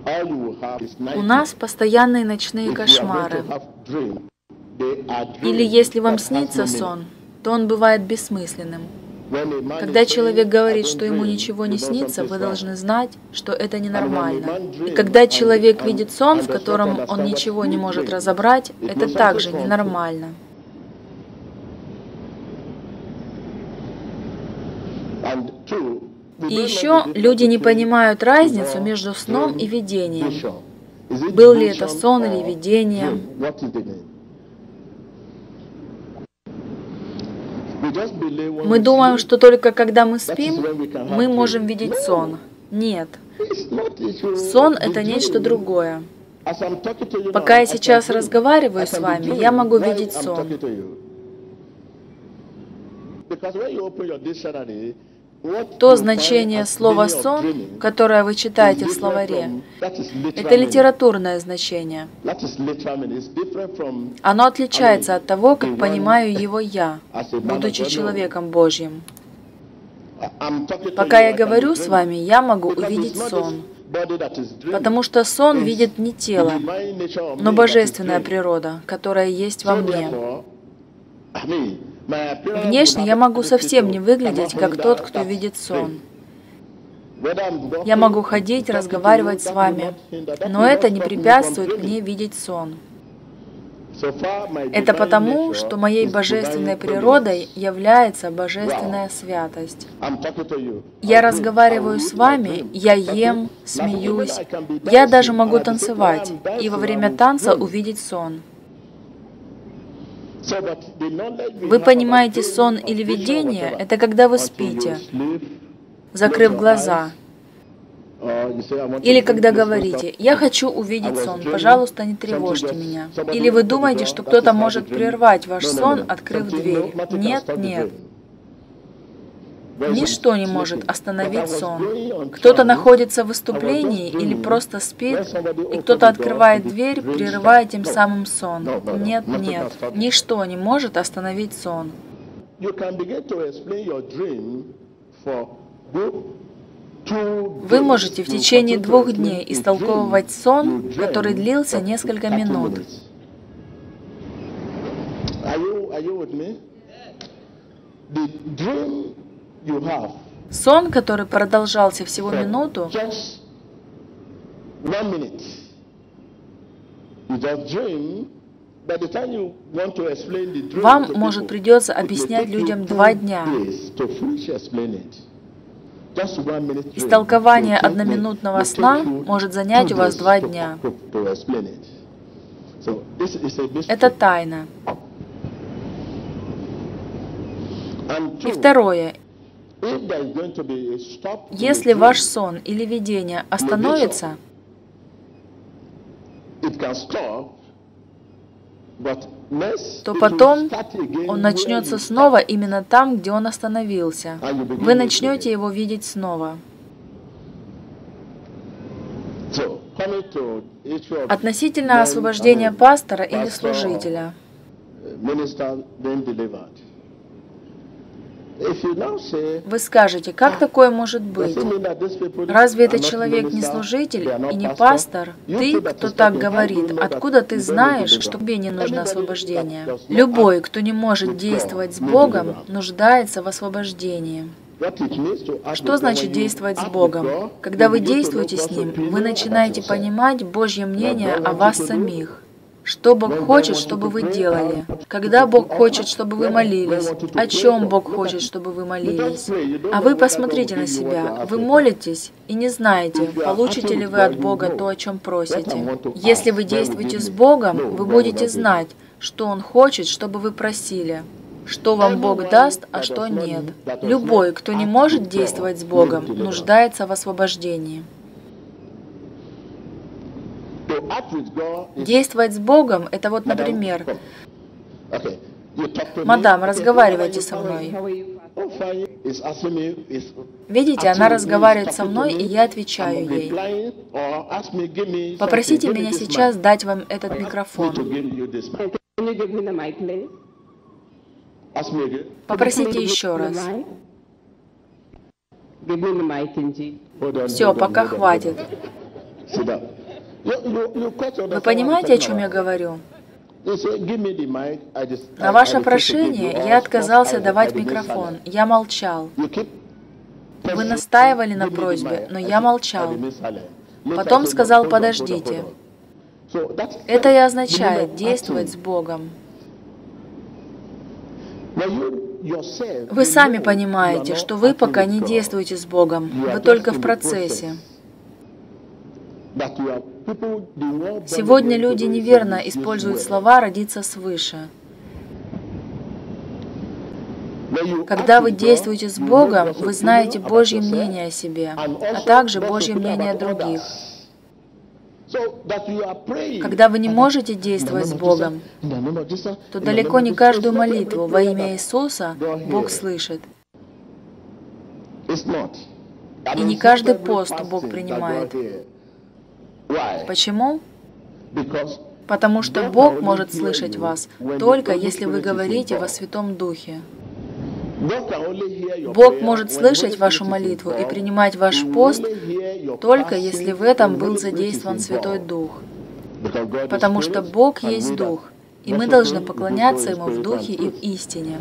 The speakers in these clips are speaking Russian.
У нас постоянные ночные кошмары. Или если вам снится сон, то он бывает бессмысленным. Когда человек говорит, что ему ничего не снится, вы должны знать, что это ненормально. И когда человек видит сон, в котором он ничего не может разобрать, это также ненормально. И еще люди не понимают разницу между сном и видением. Был ли это сон или видение? Мы думаем, что только когда мы спим, мы можем видеть сон. Нет. Сон – это нечто другое. Пока я сейчас разговариваю с вами, я могу видеть сон. То значение слова «сон», которое вы читаете в словаре, это литературное значение. Оно отличается от того, как понимаю его я, будучи человеком Божьим. Пока я говорю с вами, я могу увидеть сон, потому что сон видит не тело, но божественная природа, которая есть во мне. Внешне я могу совсем не выглядеть, как тот, кто видит сон. Я могу ходить, разговаривать с вами, но это не препятствует мне видеть сон. Это потому, что моей божественной природой является божественная святость. Я разговариваю с вами, я ем, смеюсь, я даже могу танцевать, и во время танца увидеть сон. Вы понимаете, сон или видение – это когда вы спите, закрыв глаза. Или когда говорите: «Я хочу увидеть сон, пожалуйста, не тревожьте меня». Или вы думаете, что кто-то может прервать ваш сон, открыв дверь. Нет, нет. Ничто не может остановить сон. Кто-то находится в выступлении или просто спит, и кто-то открывает дверь, прерывая тем самым сон. Нет, нет. Ничто не может остановить сон. Вы можете в течение 2 дней истолковывать сон, который длился несколько минут. Сон, который продолжался всего минуту, вам, может, придется объяснять людям 2 дня. Истолкование одноминутного сна может занять у вас 2 дня. Это тайна. И второе. Если ваш сон или видение остановится, то потом он начнется снова именно там, где он остановился. Вы начнете его видеть снова. Относительно освобождения пастора или служителя. Вы скажете: как такое может быть? Разве этот человек не служитель и не пастор? Ты, кто так говорит, откуда ты знаешь, что тебе не нужно освобождение? Любой, кто не может действовать с Богом, нуждается в освобождении. Что значит действовать с Богом? Когда вы действуете с Ним, вы начинаете понимать Божье мнение о вас самих. Что Бог хочет, чтобы вы делали? Когда Бог хочет, чтобы вы молились? О чем Бог хочет, чтобы вы молились? А вы посмотрите на себя. Вы молитесь и не знаете, получите ли вы от Бога то, о чем просите. Если вы действуете с Богом, вы будете знать, что Он хочет, чтобы вы просили. Что вам Бог даст, а что нет. Любой, кто не может действовать с Богом, нуждается в освобождении. Действовать с Богом – это вот, например, «Мадам, разговаривайте со мной». Видите, она разговаривает со мной, и я отвечаю ей. Попросите меня сейчас дать вам этот микрофон. Попросите еще раз. Все, пока хватит. Вы понимаете, о чем я говорю? На ваше прошение я отказался давать микрофон. Я молчал. Вы настаивали на просьбе, но я молчал. Потом сказал: подождите. Это и означает действовать с Богом. Вы сами понимаете, что вы пока не действуете с Богом. Вы только в процессе. Сегодня люди неверно используют слова «родиться свыше». Когда вы действуете с Богом, вы знаете Божье мнение о себе, а также Божье мнение о других. Когда вы не можете действовать с Богом, то далеко не каждую молитву во имя Иисуса Бог слышит. И не каждый пост Бог принимает. Почему? Потому что Бог может слышать вас только если вы говорите во Святом Духе. Бог может слышать вашу молитву и принимать ваш пост только если в этом был задействован Святой Дух. Потому что Бог есть Дух, и мы должны поклоняться Ему в Духе и в истине.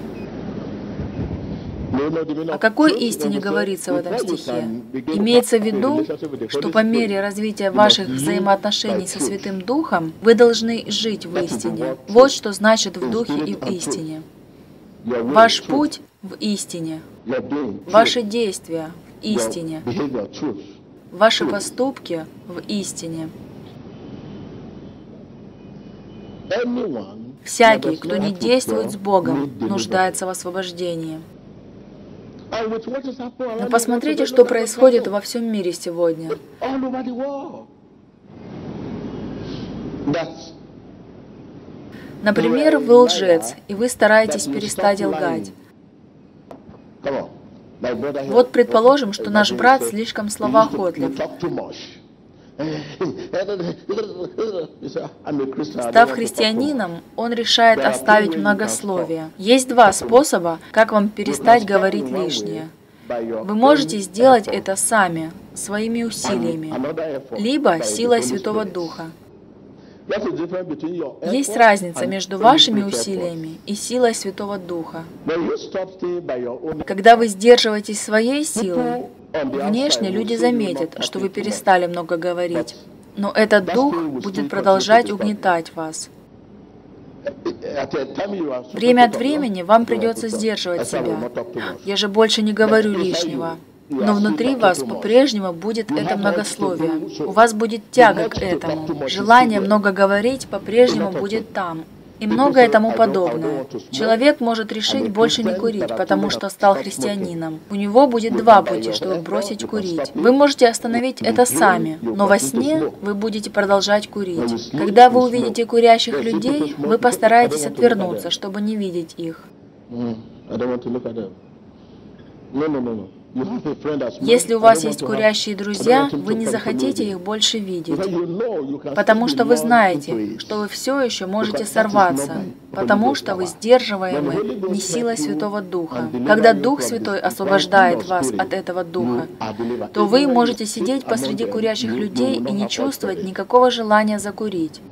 О какой истине говорится в этом стихе? Имеется в виду, что по мере развития ваших взаимоотношений со Святым Духом вы должны жить в истине. Вот что значит в Духе и в истине. Ваш путь в истине, ваши действия в истине, ваши поступки в истине. Всякий, кто не действует с Богом, нуждается в освобождении. Но посмотрите, что происходит во всем мире сегодня. Например, вы лжец, и вы стараетесь перестать лгать. Вот предположим, что наш брат слишком словоохотлив. Став христианином, он решает оставить многословие. Есть два способа, как вам перестать говорить лишнее. Вы можете сделать это сами, своими усилиями, либо силой Святого Духа. Есть разница между вашими усилиями и силой Святого Духа. Когда вы сдерживаетесь своей силой, внешне люди заметят, что вы перестали много говорить, но этот дух будет продолжать угнетать вас. Время от времени вам придется сдерживать себя. Я же больше не говорю лишнего. Но внутри вас по-прежнему будет это многословие. У вас будет тяга к этому. Желание много говорить по-прежнему будет там. И многое тому подобное. Человек может решить больше не курить, потому что стал христианином. У него будет два пути, чтобы бросить курить. Вы можете остановить это сами, но во сне вы будете продолжать курить. Когда вы увидите курящих людей, вы постараетесь отвернуться, чтобы не видеть их. Если у вас есть курящие друзья, вы не захотите их больше видеть, потому что вы знаете, что вы все еще можете сорваться, потому что вы сдерживаемы не силой Святого Духа. Когда Дух Святой освобождает вас от этого духа, то вы можете сидеть посреди курящих людей и не чувствовать никакого желания закурить.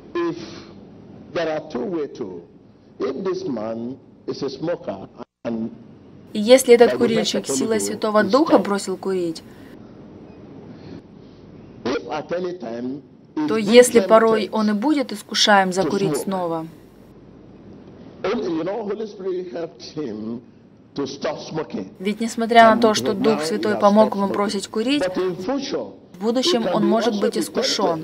И если этот курильщик силой Святого Духа бросил курить, то если порой он и будет искушаем закурить снова, ведь несмотря на то, что Дух Святой помог ему бросить курить, в будущем он может быть искушен.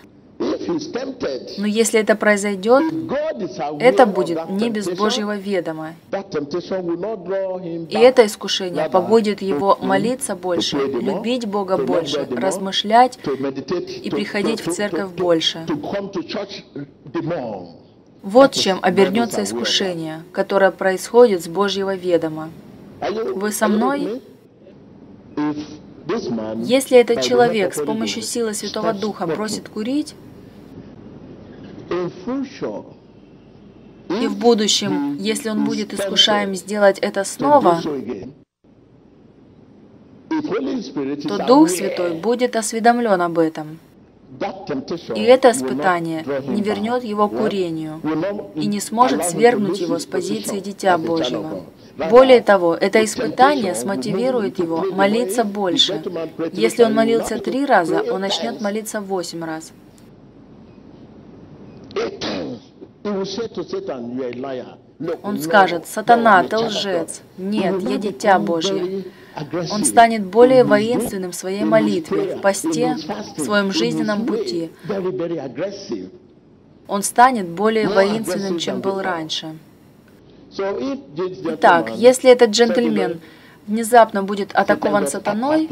Но если это произойдет, это будет не без Божьего ведома. И это искушение побудит его молиться больше, любить Бога больше, размышлять и приходить в церковь больше. Вот чем обернется искушение, которое происходит с Божьего ведома. Вы со мной? Если этот человек с помощью силы Святого Духа бросит курить, и в будущем, если он будет искушаем сделать это снова, то Дух Святой будет осведомлен об этом. И это испытание не вернет его к курению и не сможет свергнуть его с позиции Дитя Божьего. Более того, это испытание смотивирует его молиться больше. Если он молился 3 раза, он начнет молиться 8 раз. Он скажет: «Сатана, ты лжец». Нет, я Дитя Божье. Он станет более воинственным в своей молитве, в посте, в своем жизненном пути. Он станет более воинственным, чем был раньше. Итак, если этот джентльмен внезапно будет атакован сатаной,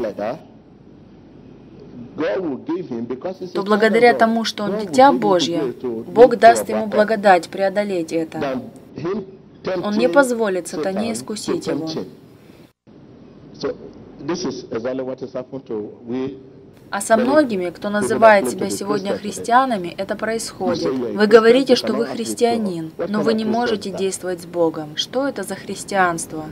то благодаря тому, что он Дитя Божье, Бог даст ему благодать преодолеть это. Он не позволит сатане искусить его. А со многими, кто называет себя сегодня христианами, это происходит. Вы говорите, что вы христианин, но вы не можете действовать с Богом. Что это за христианство?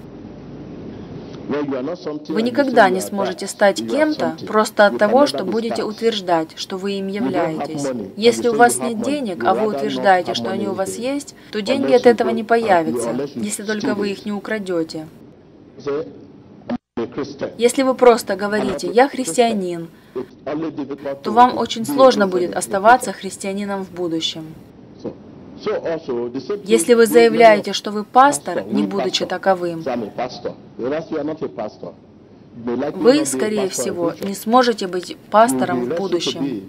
Вы никогда не сможете стать кем-то просто от того, что будете утверждать, что вы им являетесь. Если у вас нет денег, а вы утверждаете, что они у вас есть, то деньги от этого не появятся, если только вы их не украдете. Если вы просто говорите «я христианин», то вам очень сложно будет оставаться христианином в будущем. Если вы заявляете, что вы пастор, не будучи таковым, вы, скорее всего, не сможете быть пастором в будущем.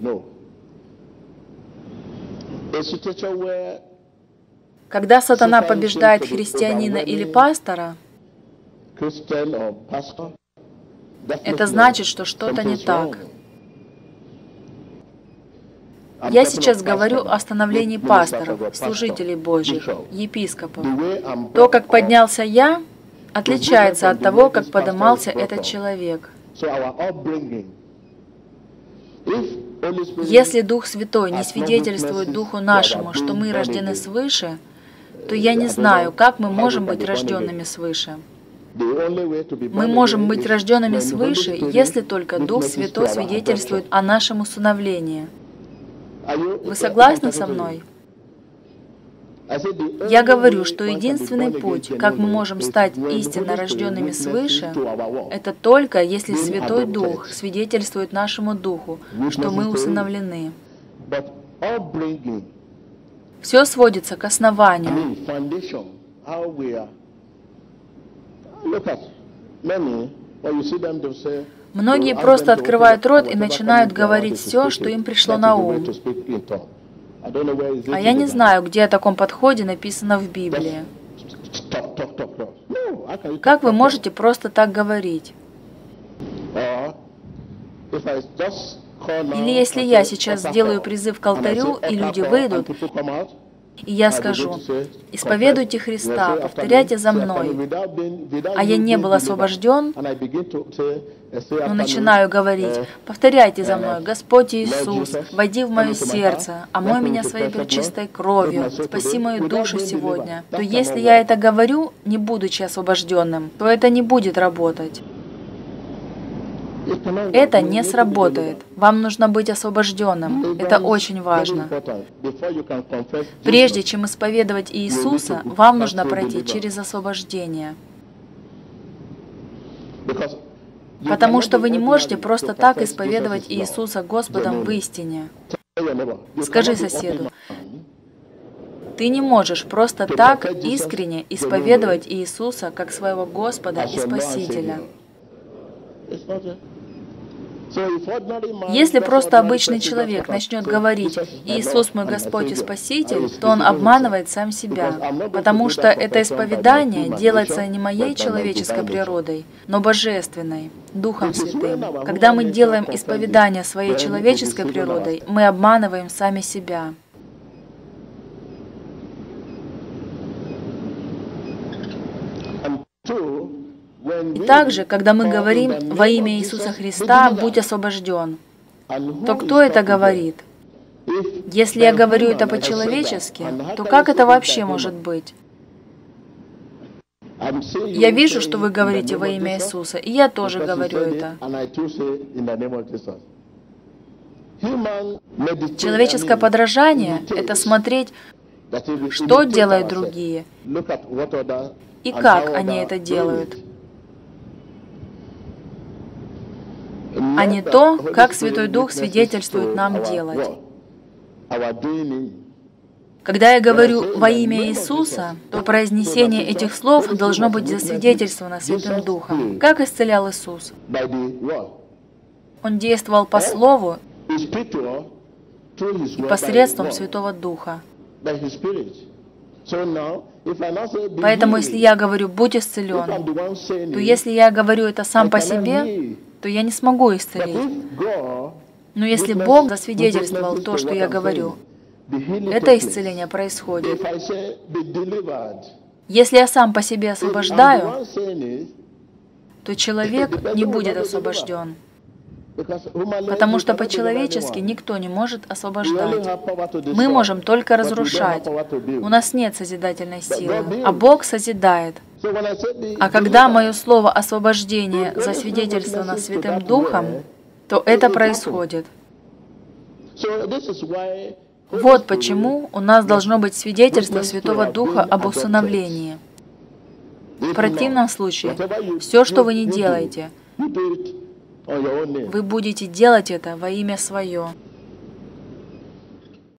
Когда сатана побеждает христианина или пастора, это значит, что что-то не так. Я сейчас говорю о становлении пасторов, служителей Божьих, епископов. То, как поднялся я, отличается от того, как поднимался этот человек. Если Дух Святой не свидетельствует Духу нашему, что мы рождены свыше, то я не знаю, как мы можем быть рожденными свыше. Мы можем быть рожденными свыше, если только Дух Святой свидетельствует о нашем усыновлении. Вы согласны со мной? Я говорю, что единственный путь, как мы можем стать истинно рожденными свыше, это только если Святой Дух свидетельствует нашему Духу, что мы усыновлены. Все сводится к основанию. Многие просто открывают рот и начинают говорить все, что им пришло на ум. А я не знаю, где о таком подходе написано в Библии. Как вы можете просто так говорить? Или если я сейчас сделаю призыв к алтарю, и люди выйдут, и я скажу: «Исповедуйте Христа, повторяйте за мной», а я не был освобожден, но начинаю говорить: «Повторяйте за мной: Господь Иисус, войди в мое сердце, омой меня своей пречистой кровью, спаси мою душу сегодня», то если я это говорю, не будучи освобожденным, то это не будет работать. Это не сработает. Вам нужно быть освобожденным. Это очень важно. Прежде чем исповедовать Иисуса, вам нужно пройти через освобождение. Потому что вы не можете просто так исповедовать Иисуса Господом в истине. Скажи соседу: ты не можешь просто так искренне исповедовать Иисуса как своего Господа и Спасителя. Если просто обычный человек начнет говорить «Иисус мой Господь и Спаситель», то он обманывает сам себя, потому что это исповедание делается не моей человеческой природой, но божественной, Духом Святым. Когда мы делаем исповедание своей человеческой природой, мы обманываем сами себя. И также, когда мы говорим «Во имя Иисуса Христа будь освобожден», то кто это говорит? Если я говорю это по-человечески, то как это вообще может быть? Я вижу, что вы говорите во имя Иисуса, и я тоже говорю это. Человеческое подражание – это смотреть, что делают другие и как они это делают, а не то, как Святой Дух свидетельствует нам делать. Когда я говорю «во имя Иисуса», то произнесение этих слов должно быть засвидетельствовано Святым Духом. Как исцелял Иисус? Он действовал по Слову и посредством Святого Духа. Поэтому, если я говорю «будь исцелен», то если я говорю это сам по себе, то я не смогу исцелить. Но если Бог засвидетельствовал то, что я говорю, это исцеление происходит. Если я сам по себе освобождаю, то человек не будет освобожден. Потому что по-человечески никто не может освобождать. Мы можем только разрушать. У нас нет созидательной силы, а Бог созидает. А когда мое слово освобождение засвидетельствовано Святым Духом, то это происходит. Вот почему у нас должно быть свидетельство Святого Духа об усыновлении. В противном случае, все, что вы не делаете, вы будете делать это во имя свое.